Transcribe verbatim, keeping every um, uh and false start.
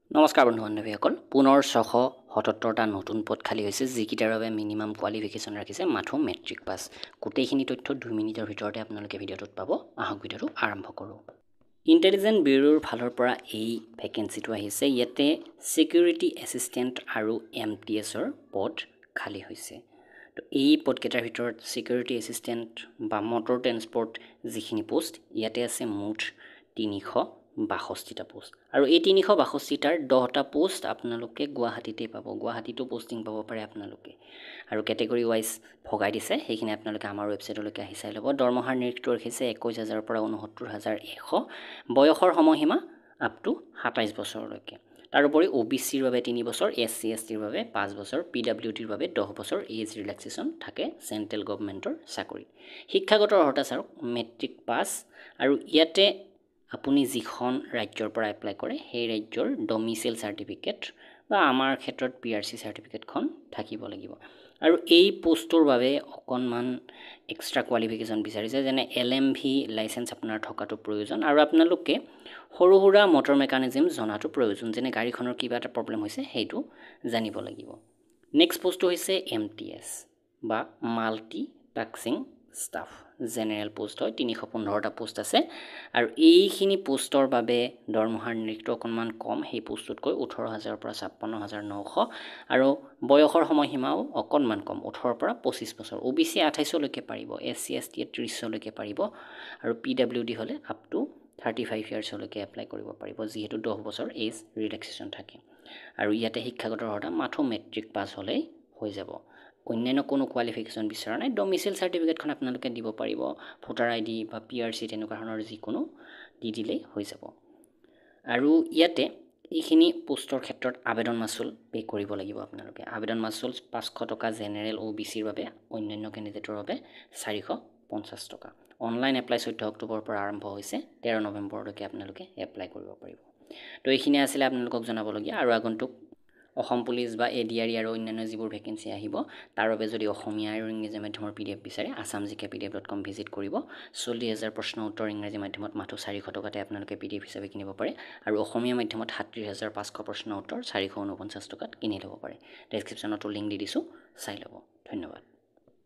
নমস্কাৰ বন্ধু বান্ধৱীসকল পুনৰ ছশ সত্তৰ টা নতুন পদ খালী হৈছে যিকিটাৰ বাবে মিনিমাম কোৱালিফিকেশ্যন ৰাখিছে মাথো মেট্ৰিক পাছ গোটেইখিনি তথ্য দুই মিনিটৰ ভিতৰতে আপোনালোকে ভিডিঅ'টোত পাব আহক ভিডিঅ'টো আৰম্ভ কৰোঁ ইন্টেলিজেন্ট ব্যুৰোৰ ফালৰ পৰা এই ভেকেন্সিটো আহিছে ইয়াতে সিকিউৰিটি এসিস্ট্যান্ট আৰু এম টি এছৰ পদ খালী হৈছে তো এই পদকেইটাৰ ভিতৰত সিকিউৰিটি এসিস্ট্যান্ট বা মটৰ ট্ৰান্সপোৰ্ট যিখিনি পোষ্ট ইয়াতে আছে মুঠ তিনিশ বাষষ্ঠি টা পোষ্ট আৰু এই তিনিশ বাষষ্ঠি টাৰ দহ টা পোষ্ট আপোনালোকে গুৱাহাটীতে পাব গুৱাহাটীতো পোষ্টিং পাব পাৰে আপোনালোকে আৰু ক্যাটেগৰি ওয়াইজ ভগাই দিছে সেইখিনি আপোনালোকে আমাৰ ওয়েবসাইটলৈকে আহি চাই ল'ব দৰমহাৰ নিৰিখটো ৰাখিছে একৈশ হাজাৰ পৰা ঊনসত্তৰ হাজাৰ এশ বয়সৰ সময়সীমা আপ টু সাতাইশ বছৰলৈকে তাৰোপৰি ওবিচিৰ বাবে তিনি বছৰ এসসি এসটিৰ বাবে পাঁচ বছৰ পিডব্লিউডিৰ বাবে দহ বছৰ এজ ৰিলেক্সেশন থাকে সেন্ট্ৰেল গভৰ্নমেন্টৰ চাকৰি শিক্ষাগত অৰ্হতা চাওক মেট্ৰিক পাছ আৰু ইয়াতে আপুনি যিখন ৰাজ্যৰ পৰা এপ্লাই কৰে সেই ৰাজ্যৰ ডমিসাইল সাৰ্টিফিকেট বা আমাৰ ক্ষেত্ৰত পিআৰসি সাৰ্টিফিকেটখন থাকিব লাগিব আৰু এই পোষ্টৰ বাবে অকনমান এক্সট্ৰা কোৱালিফিকেশ্যন বিচাৰিছে যেনে এলএমভি লাইসেন্স আপোনাৰ থকাটো প্ৰয়োজন আৰু আপোনালোকে সৰুহুৰা মটৰ মেকানিজম জনাটো প্ৰয়োজন যেনে গাড়ীখনৰ কিবা এটা প্ৰবলেম হৈছে হেইটো জানিব লাগিব নেক্সট পোষ্ট হৈছে এমটিএস বা multi tasking staff general post হয় তিনিশ পোন্ধৰ টা পোষ্ট আছে আৰু এইখিনি পোষ্টৰ বাবে দৰমহাৰ নিৰিখটো অকনমান কম সেই পোষ্টতকৈ ওঠৰ হাজাৰ পৰা ছাপ্পন্ন হাজাৰ নশ আৰু বয়সৰ সময়সীমাও অকনমান কম ওঠৰ পৰা পঁচিছ বছৰ ওবিসি আঠাইশ লৈকে পাৰিব এসসি এসটি ত্ৰিশ লৈকে পাৰিব আৰু পিডব্লিউডি হলে up to thirty five years লৈকে এপ্লাই কৰিব পাৰিব যিহেতু দহ বছৰ এজ ৰিলেক্সেশন থাকে আৰু ইয়াতে শিক্ষাগত অৰ্হতা মাথো মেট্ৰিক পাছ হলেই হৈ যাব অন্যান্য কোনো কোৱালিফিকেশ্যন বিচৰা নাই ডমিসাইল সাৰ্টিফিকেটখন আপোনালোকে দিব পাৰিব ভোটাৰ আইডি বা পিআৰসি তেনেকুৱা ধৰণৰ যিকোনো দি দিলেই হৈ যাব আৰু ইয়াতে এইখিনি পোষ্টৰ ক্ষেত্ৰত আবেদন মাচুল পে কৰিব লাগিব আপোনালোকে আবেদন মাচুল পাঁচশ টকা জেনাৰেল ওবিচিৰ বাবে অন্যান্য ক্যান্ডিডেটৰ বাবে চাৰিশ পঞ্চাছ টকা অনলাইন এপ্লাই চৈধ্য অক্টোবৰৰ পৰা আৰম্ভ হৈছে তেৰ নৱেম্বৰলৈকে আপোনালোকে এপ্লাই কৰিব পাৰিব তো এইখিনি আছিল আপোনালোকক জনাবলগীয়া আৰু আগন্তুক অসম পুলিচ বা এডিআৰই আৰু অন্যান্য যিবোৰ ভেকেন্সি আহিব তাৰ বাবে যদি অসমীয়া আৰু ইংৰাজী মাধ্যমৰ পিডিএফ বিচাৰে assam g k pedia dot com visit কৰিব চল্লিছ হাজাৰ প্ৰশ্ন উত্তৰ ইংৰাজী মাধ্যমত মাত্ৰ চাৰিশ টকাতে আপোনালোকে পিডিএফ হিচাপে কিনিব পাৰে আৰু অসমীয়া মাধ্যমত সাতত্ৰিছ হাজাৰ পাঁচশ প্ৰশ্ন উত্তৰ চাৰিশ ঊনপঞ্চাছ টকাত কিনি ল'ব পাৰে ডেসক্ৰিপচনতো লিংক দি দিছো চাই ল'ব ধন্যবাদ